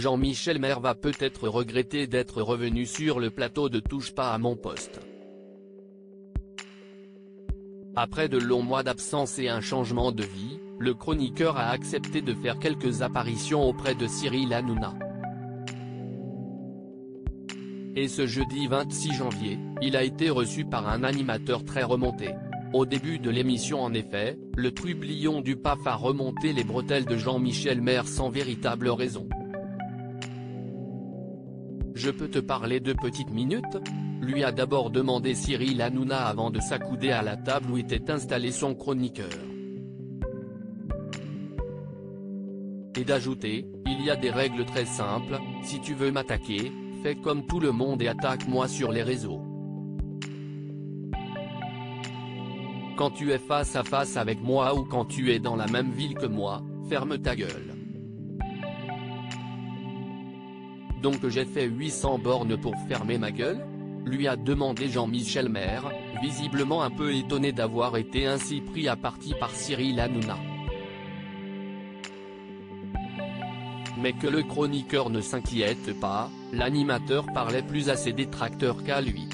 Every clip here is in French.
Jean-Michel Maire va peut-être regretter d'être revenu sur le plateau de Touche pas à mon poste. Après de longs mois d'absence et un changement de vie, le chroniqueur a accepté de faire quelques apparitions auprès de Cyril Hanouna. Et ce jeudi 26 janvier, il a été reçu par un animateur très remonté. Au début de l'émission en effet, le trublion du PAF a remonté les bretelles de Jean-Michel Maire sans véritable raison. Je peux te parler 2 petites minutes ? Lui a d'abord demandé Cyril Hanouna avant de s'accouder à la table où était installé son chroniqueur. Et d'ajouter, il y a des règles très simples, si tu veux m'attaquer, fais comme tout le monde et attaque-moi sur les réseaux. Quand tu es face à face avec moi ou quand tu es dans la même ville que moi, ferme ta gueule. Donc j'ai fait 800 bornes pour fermer ma gueule ? Lui a demandé Jean-Michel Maire, visiblement un peu étonné d'avoir été ainsi pris à partie par Cyril Hanouna. Mais que le chroniqueur ne s'inquiète pas, l'animateur parlait plus à ses détracteurs qu'à lui.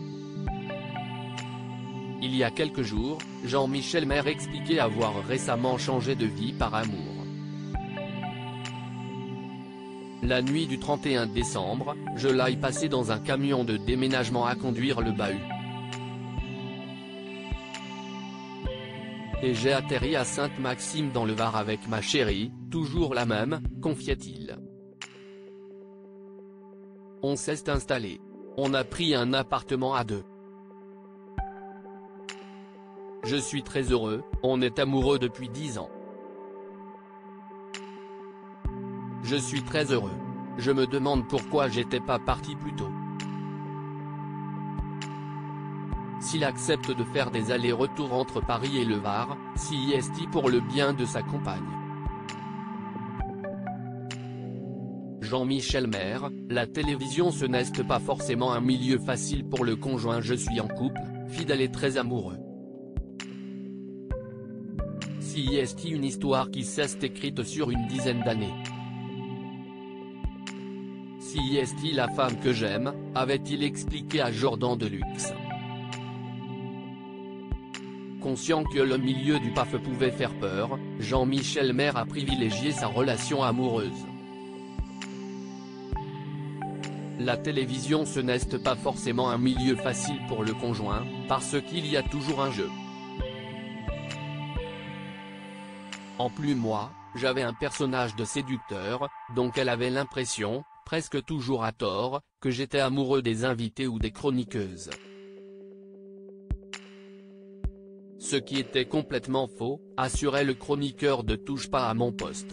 Il y a quelques jours, Jean-Michel Maire expliquait avoir récemment changé de vie par amour. La nuit du 31 décembre, je l'ai passé dans un camion de déménagement à conduire le bahut. Et j'ai atterri à Sainte-Maxime dans le Var avec ma chérie, toujours la même, confiait-il. On s'est installé. On a pris un appartement à 2. Je suis très heureux, on est amoureux depuis 10 ans. Je suis très heureux. Je me demande pourquoi j'étais pas parti plus tôt. S'il accepte de faire des allers-retours entre Paris et le Var, si est pour le bien de sa compagne. Jean-Michel Maire, la télévision ce n'est pas forcément un milieu facile pour le conjoint. Je suis en couple, fidèle et très amoureux. Si est une histoire qui s'est écrite sur une dizaine d'années. Si est la femme que j'aime, avait-il expliqué à Jordan Deluxe. Conscient que le milieu du PAF pouvait faire peur, Jean-Michel Maire a privilégié sa relation amoureuse. La télévision ce n'est pas forcément un milieu facile pour le conjoint, parce qu'il y a toujours un jeu. En plus moi, j'avais un personnage de séducteur, donc elle avait l'impression, presque toujours à tort, que j'étais amoureux des invités ou des chroniqueuses. Ce qui était complètement faux, assurait le chroniqueur de Touche pas à mon poste.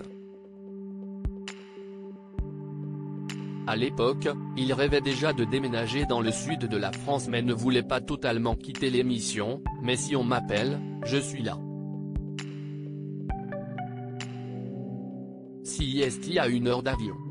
À l'époque, il rêvait déjà de déménager dans le sud de la France mais ne voulait pas totalement quitter l'émission, mais si on m'appelle, je suis là. Si est à 1 heure d'avion.